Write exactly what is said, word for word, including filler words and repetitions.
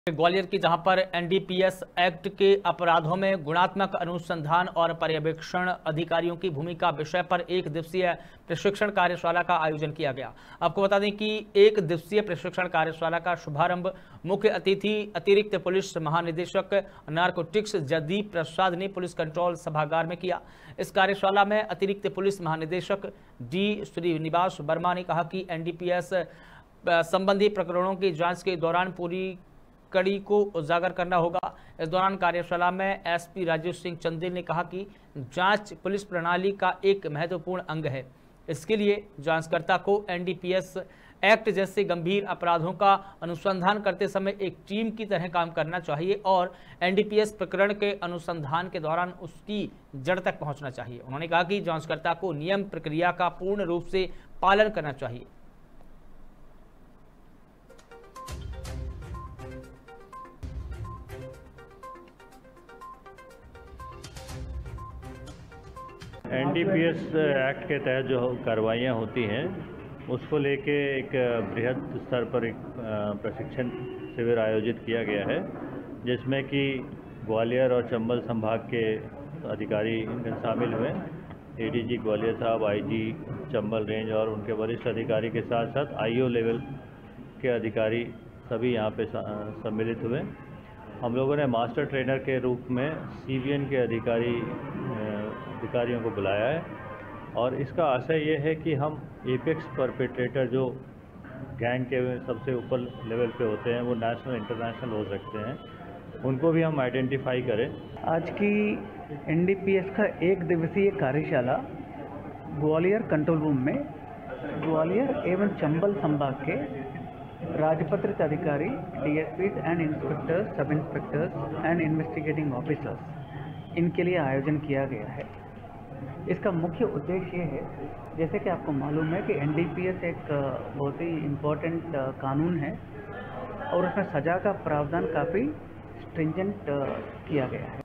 ग्वालियर की जहां पर एनडीपीएस एक्ट के अपराधों में गुणात्मक अनुसंधान और पर्यवेक्षण अधिकारियों की भूमिका विषय पर एक दिवसीय प्रशिक्षण कार्यशाला का आयोजन किया गया। आपको बता दें कि एक दिवसीय प्रशिक्षण कार्यशाला का शुभारंभ मुख्य अतिथि अतिरिक्त पुलिस महानिदेशक नारकोटिक्स जयदीप प्रसाद ने पुलिस कंट्रोल सभागार में किया। इस कार्यशाला में अतिरिक्त पुलिस महानिदेशक डी श्रीनिवास वर्मा ने कहा कि एनडीपीएस संबंधी प्रकरणों की जांच के दौरान पूरी कड़ी को उजागर करना होगा। इस दौरान कार्यशाला में एसपी राजीव सिंह चंदेल ने कहा कि जांच पुलिस प्रणाली का एक महत्वपूर्ण अंग है। इसके लिए जांचकर्ता को एनडीपीएस एक्ट जैसे गंभीर अपराधों का अनुसंधान करते समय एक टीम की तरह काम करना चाहिए और एनडीपीएस प्रकरण के अनुसंधान के दौरान उसकी जड़ तक पहुंचना चाहिए। उन्होंने कहा कि जांचकर्ता को नियम प्रक्रिया का पूर्ण रूप से पालन करना चाहिए। एनडीपीएस एक्ट के तहत जो कार्रवाइयाँ होती हैं उसको लेके एक बृहद स्तर पर एक प्रशिक्षण शिविर आयोजित किया गया है, जिसमें कि ग्वालियर और चंबल संभाग के अधिकारी शामिल हुए। एडीजी ग्वालियर साहब, आईजी चंबल रेंज और उनके वरिष्ठ अधिकारी के साथ साथ आईओ लेवल के अधिकारी सभी यहाँ पे सम्मिलित हुए। हम लोगों ने मास्टर ट्रेनर के रूप में सीवीएन के अधिकारी अधिकारियों को बुलाया है और इसका आशय ये है कि हम एपेक्स परपेट्रेटर जो गैंग के सबसे ऊपर लेवल पे होते हैं, वो नेशनल इंटरनेशनल हो सकते हैं, उनको भी हम आइडेंटिफाई करें। आज की एनडीपीएस का एक दिवसीय कार्यशाला ग्वालियर कंट्रोल रूम में ग्वालियर एवं चंबल संभाग के राजपत्रित अधिकारी, DSPs and inspectors, sub inspectors and investigating officers, इनके लिए आयोजन किया गया है। इसका मुख्य उद्देश्य ये है, जैसे कि आपको मालूम है कि एनडीपीएस एक बहुत ही इम्पोर्टेंट कानून है और उसमें सज़ा का प्रावधान काफ़ी स्ट्रिंजेंट किया गया है।